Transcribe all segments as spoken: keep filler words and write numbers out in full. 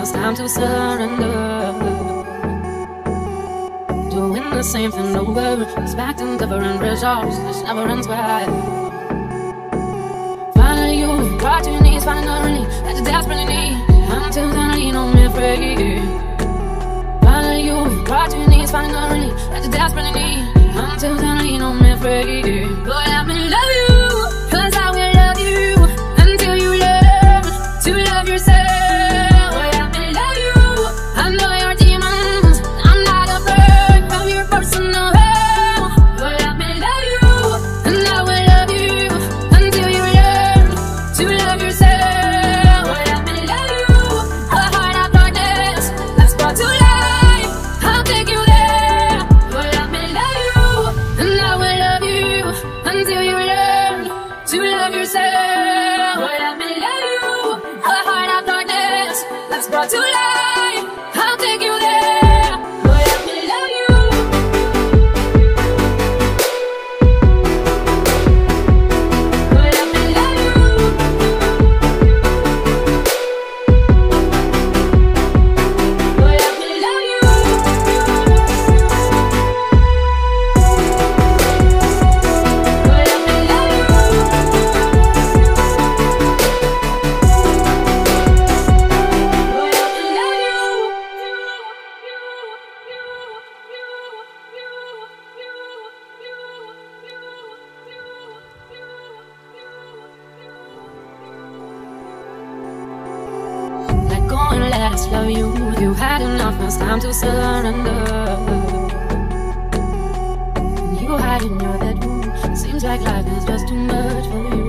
it's time to surrender. Doing the same thing over, expecting different results, this never ends well. Finally you brought your knees, finally, that you desperately need. Until then I lean on me afraid. Finally you brought your knees, finally, that you desperately need. Until then I lean on me afraid. But let me love you, cause I will love you until you learn to love yourself. Brought to life, I'll take you there. Boy, let me love you. Boy, let me love you. Boy, let me love you. Boy, let me love Let's love you. You had enough, it's time to surrender. And you hide in your bedroom. Seems like life is just too much for you.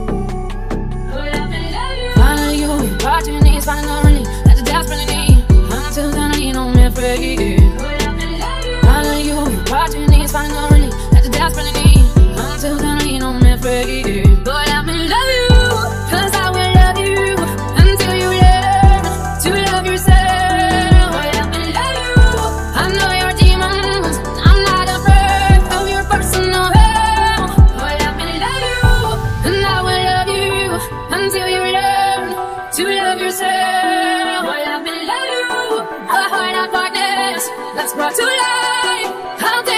Finally you, you brought your knees, finally, that you desperately need. Until then I lean on me afraid. Finally you, you brought your knees, finally, that you desperately need. Until then I lean on me afraid. But let me love you, cause I will love you until you learn to love yourself. Boy, let me love you. I know your demons, I'm not afraid of your personal hell. Boy, let me love you, and I will love you until you learn to love yourself. Boy, let me love you. A heart of darkness that's brought to life, I'll take